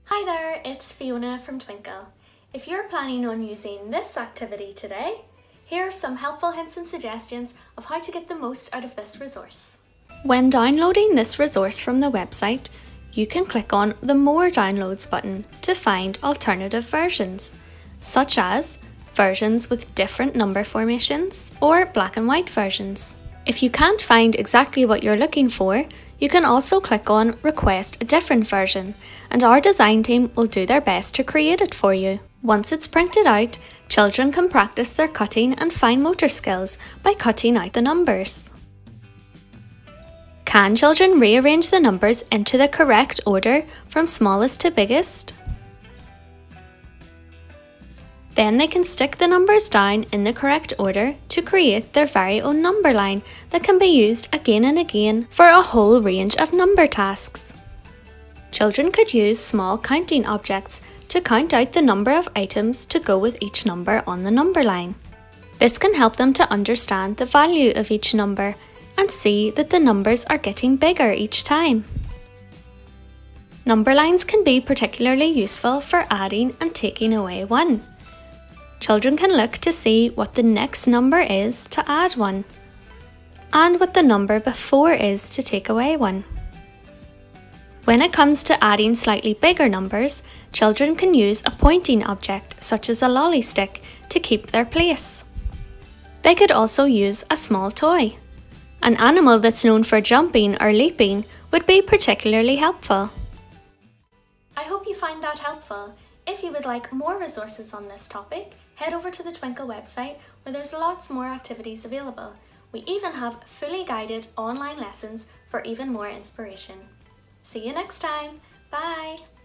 Hi there, it's Fiona from Twinkl. If you're planning on using this activity today, here are some helpful hints and suggestions of how to get the most out of this resource. When downloading this resource from the website, you can click on the More Downloads button to find alternative versions, such as versions with different number formations or black and white versions. If you can't find exactly what you're looking for, you can also click on Request a different version, and our design team will do their best to create it for you. Once it's printed out, children can practice their cutting and fine motor skills by cutting out the numbers. Can children rearrange the numbers into the correct order from smallest to biggest? Then they can stick the numbers down in the correct order to create their very own number line that can be used again and again for a whole range of number tasks. Children could use small counting objects to count out the number of items to go with each number on the number line. This can help them to understand the value of each number and see that the numbers are getting bigger each time. Number lines can be particularly useful for adding and taking away one. Children can look to see what the next number is to add one, and what the number before is to take away one. When it comes to adding slightly bigger numbers, children can use a pointing object such as a lolly stick to keep their place. They could also use a small toy. An animal that's known for jumping or leaping would be particularly helpful. I hope you find that helpful. If you would like more resources on this topic, head over to the Twinkl website where there's lots more activities available. We even have fully guided online lessons for even more inspiration. See you next time. Bye!